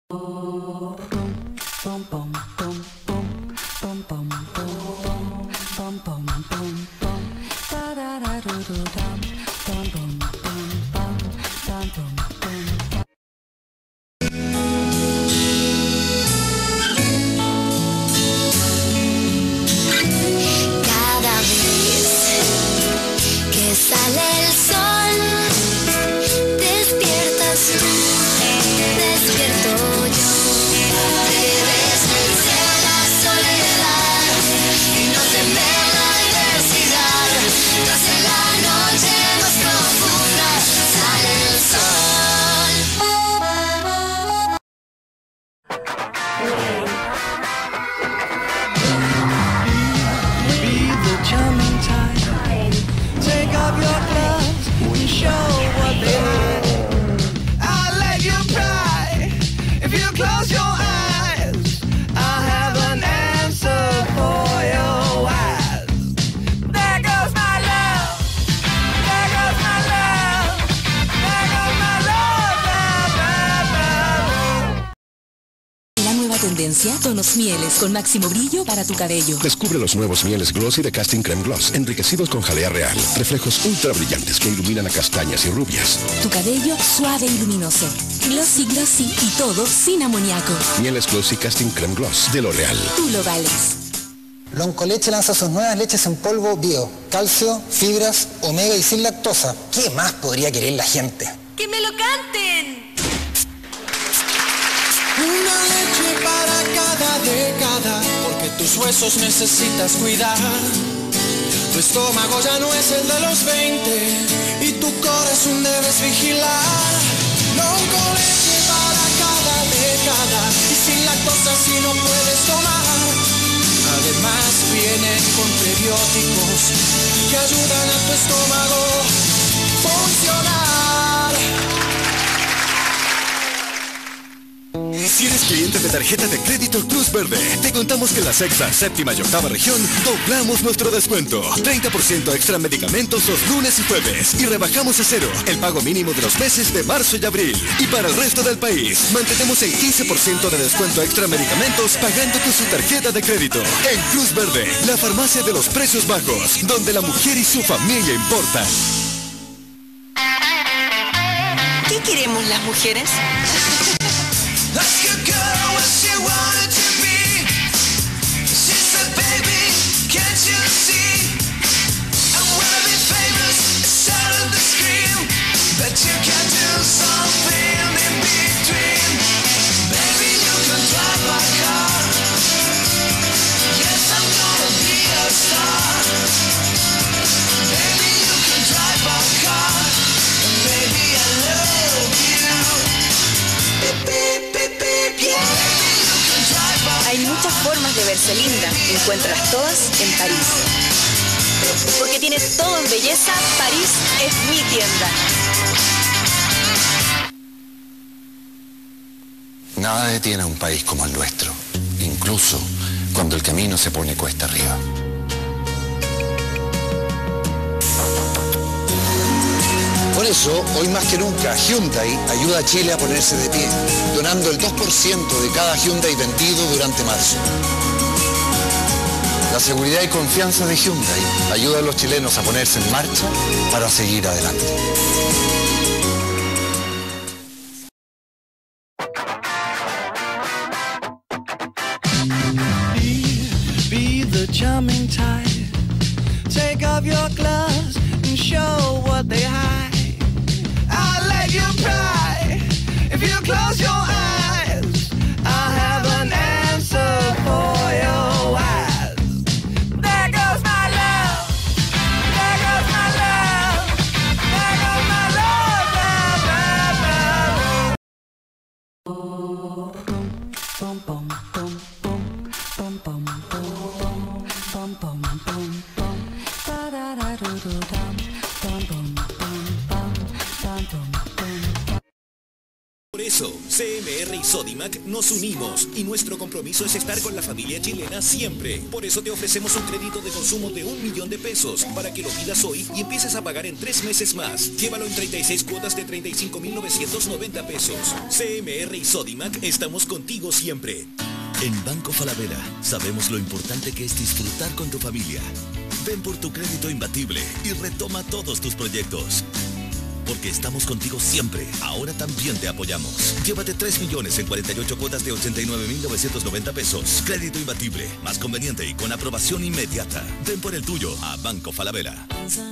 Cada vez que sale el sol, despiertas tú, despierto yo. Te desvence la soledad y no teme la adversidad. Tras la noche más profunda sale el sol. Be the charming type. Take off your gloves and show what they hide. I'll let you cry if you close your eyes. I'll have an answer for your eyes. There goes my love. There goes my love. There goes my love. La nueva tendencia, tonos mieles con máximo brillo para tu cabello. Descubre los nuevos mieles Glossy de Casting Creme Gloss, enriquecidos con jalea real. Reflejos ultra brillantes que iluminan a castañas y rubias. Tu cabello suave y luminoso. Glossy, glossy y todo sin amoníaco. Mieles Glossy Casting Creme Gloss de L'Oréal. Tú lo vales. Loncoleche lanza sus nuevas leches en polvo bio, calcio, fibras, omega y sin lactosa. ¿Qué más podría querer la gente? ¡Que me lo canten! Una leche para cada década, porque tus huesos necesitas cuidar. Tu estómago ya no es el de los 20 y tu corazón debes vigilar. Loncoleche para cada década y sin lactosa si no puedes tomar. Además vienen con prebióticos que ayudan a tu estómago funcionar. Si eres cliente de tarjeta de crédito Cruz Verde, te contamos que en la sexta, séptima y octava región doblamos nuestro descuento. 30% extra en medicamentos los lunes y jueves y rebajamos a cero el pago mínimo de los meses de marzo y abril. Y para el resto del país, mantenemos el 15% de descuento extra en medicamentos pagando con su tarjeta de crédito. En Cruz Verde, la farmacia de los precios bajos, donde la mujer y su familia importan. ¿Qué queremos las mujeres? Ask a girl what she wanted to be. She said, baby, can't you see? I wanna be famous, shouted the scream. But you can do something in between. Baby, you can drive my car. Yes, I'm gonna be a star. Baby, you can drive my car. And baby, I love you. Beep, beep, beep, beep, yeah. Baby, you can drive my Hay muchas formas de verse linda. Encuéntralas todas en París. Porque tiene todo en belleza, París es mi tienda. Nada detiene a un país como el nuestro, incluso cuando el camino se pone cuesta arriba. Por eso, hoy más que nunca, Hyundai ayuda a Chile a ponerse de pie, donando el 2% de cada Hyundai vendido durante marzo. La seguridad y confianza de Hyundai ayuda a los chilenos a ponerse en marcha para seguir adelante. Be the charming type. Take off your gloves and show what they hide. I'll let you cry if you close your eyes. I'll have an answer for your eyes. There goes my love. There goes my love. There goes my love, love, love, love. eso, CMR y Sodimac nos unimos y nuestro compromiso es estar con la familia chilena siempre. Por eso te ofrecemos un crédito de consumo de 1 millón de pesos para que lo pidas hoy y empieces a pagar en 3 meses más. Llévalo en 36 cuotas de 35.990 pesos. CMR y Sodimac, estamos contigo siempre. En Banco Falabella sabemos lo importante que es disfrutar con tu familia. Ven por tu crédito imbatible y retoma todos tus proyectos. Porque estamos contigo siempre, ahora también te apoyamos. Llévate 3 millones en 48 cuotas de 89.990 pesos. Crédito imbatible, más conveniente y con aprobación inmediata. Ven por el tuyo a Banco Falabella.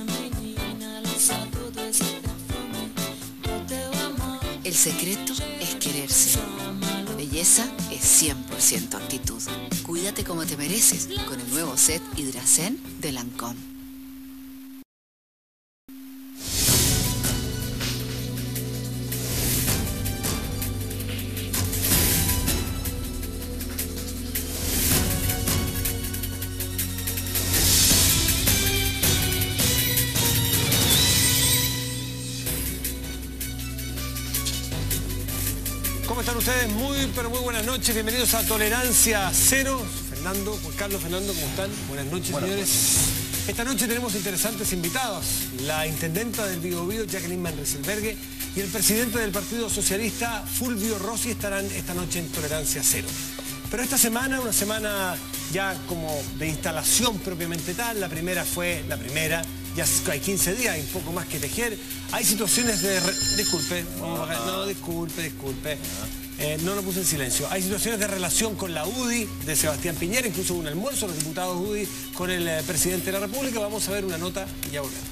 El secreto es quererse. Belleza es 100% actitud. Cuídate como te mereces con el nuevo set Hidracén de Lancôme. ¿Cómo están ustedes? Muy buenas noches. Bienvenidos a Tolerancia Cero. Fernando, Juan Carlos, Fernando, ¿cómo están? Buenas noches, señores. Esta noche tenemos interesantes invitados. La intendenta del Biobío, Jacqueline Van Rieselberghe, y el presidente del Partido Socialista, Fulvio Rossi, estarán esta noche en Tolerancia Cero. Pero esta semana, una semana ya como de instalación propiamente tal. La primera, ya hay 15 días, hay un poco más que tejer. Hay situaciones de... Disculpe, no lo puse en silencio. Hay situaciones de relación con la UDI de Sebastián Piñera, incluso un almuerzo de los diputados UDI con el presidente de la República. Vamos a ver una nota y ya volvemos.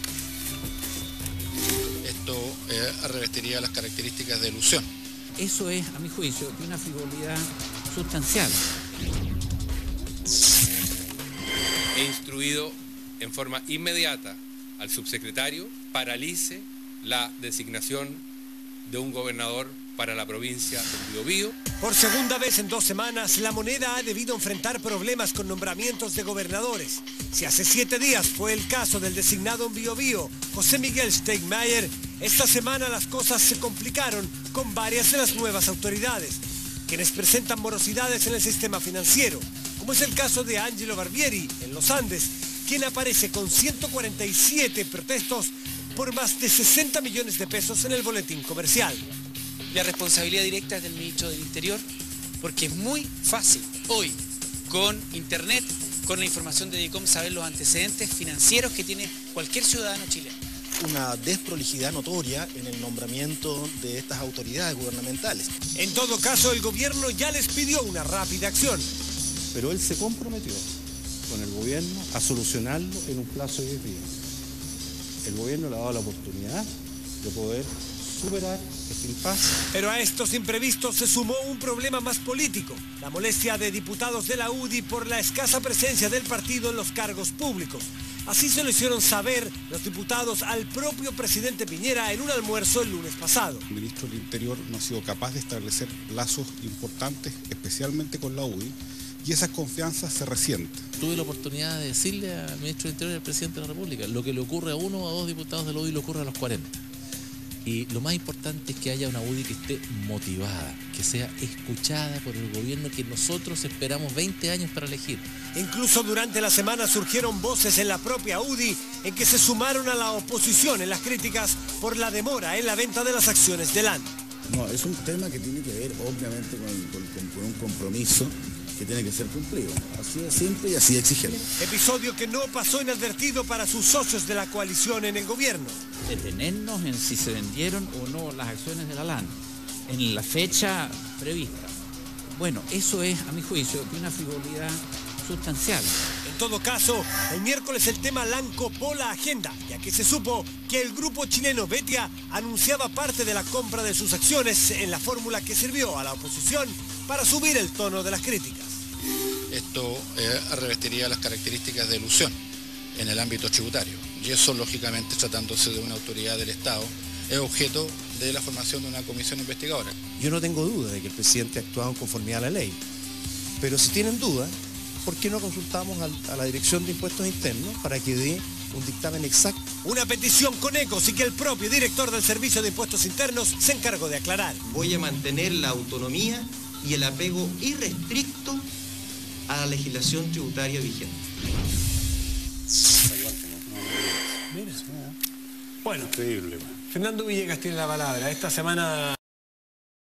Esto revestiría las características de ilusión. Eso es, a mi juicio, de una frivolidad sustancial. He instruido en forma inmediata al subsecretario paralice la designación de un gobernador para la provincia del Biobío. Por segunda vez en 2 semanas, La Moneda ha debido enfrentar problemas con nombramientos de gobernadores. Si hace 7 días fue el caso del designado en Biobío, José Miguel Stegmaier, esta semana las cosas se complicaron con varias de las nuevas autoridades, quienes presentan morosidades en el sistema financiero, como es el caso de Angelo Barbieri, en los Andes, quien aparece con 147 protestos por más de 60 millones de pesos en el boletín comercial. La responsabilidad directa es del ministro del Interior, porque es muy fácil hoy, con internet, con la información de DICOM, saber los antecedentes financieros que tiene cualquier ciudadano chileno. Una desprolijidad notoria en el nombramiento de estas autoridades gubernamentales. En todo caso, el gobierno ya les pidió una rápida acción. Pero él se comprometió con el gobierno a solucionarlo en un plazo de 10 días. El gobierno le ha dado la oportunidad de poder superar este impasse. Pero a estos imprevistos se sumó un problema más político, la molestia de diputados de la UDI por la escasa presencia del partido en los cargos públicos. Así se lo hicieron saber los diputados al propio presidente Piñera en un almuerzo el lunes pasado. El ministro del Interior no ha sido capaz de establecer lazos importantes, especialmente con la UDI, y esas confianzas se resienten. Tuve la oportunidad de decirle al ministro del Interior y al presidente de la República, lo que le ocurre a 1 o a 2 diputados de la UDI le ocurre a los 40. Y lo más importante es que haya una UDI que esté motivada, que sea escuchada por el gobierno que nosotros esperamos 20 años para elegir. Incluso durante la semana surgieron voces en la propia UDI en que se sumaron a la oposición en las críticas por la demora en la venta de las acciones del AN. No, es un tema que tiene que ver obviamente con un compromiso que tiene que ser cumplido. Así de simple y así de exigente. Episodio que no pasó inadvertido para sus socios de la coalición en el gobierno. Detenernos en si se vendieron o no las acciones de la LAN en la fecha prevista. Bueno, eso es, a mi juicio, de una frivolidad sustancial. En todo caso, el miércoles el tema LAN copó la agenda, ya que se supo que el grupo chileno Betia anunciaba parte de la compra de sus acciones en la fórmula que sirvió a la oposición para subir el tono de las críticas. Esto revestiría las características de ilusión en el ámbito tributario. Y eso, lógicamente, tratándose de una autoridad del Estado, es objeto de la formación de una comisión investigadora. Yo no tengo duda de que el presidente ha actuado en conformidad a la ley. Pero si tienen dudas, ¿por qué no consultamos a la Dirección de Impuestos Internos para que dé un dictamen exacto. Una petición con ecos y que el propio director del Servicio de Impuestos Internos se encargó de aclarar. Voy a mantener la autonomía y el apego irrestricto a la legislación tributaria vigente. Mira. Bueno, increíble. Fernando Villegas tiene la palabra. Esta semana